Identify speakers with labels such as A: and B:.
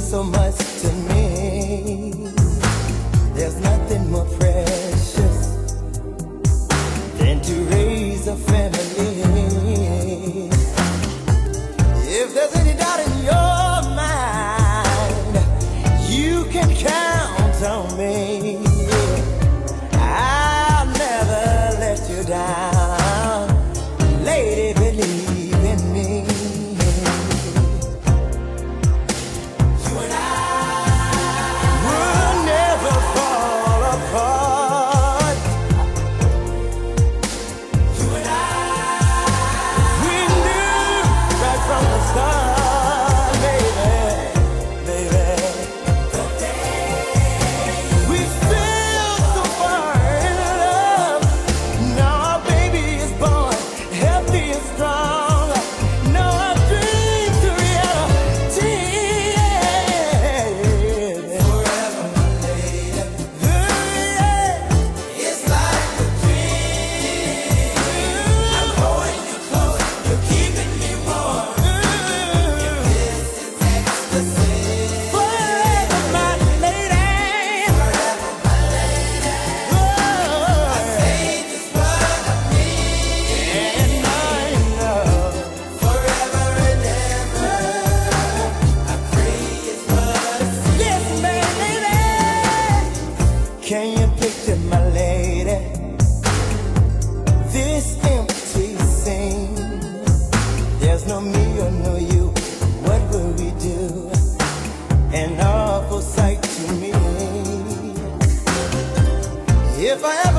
A: so much to me. There's nothing more precious than to raise a family. If there's any doubt in your mind, you can count on me. I'll never let you down. Lady, believe in me. You and I will never fall apart. You and I, we knew right from the start, baby, baby. We feel so far in love. Now our baby is born, healthy and strong. Now our dreams are reality. Forever, my lady. It's like a dream. I'm holding you close, you're keeping me warm. Your kiss is ecstasy. Forever, my lady. Forever, my lady. I say just what I mean, and I know forever and ever. I pray it's what I see. Yes, baby. Can you picture, my lady, this empty scene? There's no me or no you. What will we do? An awful sight to me. If I ever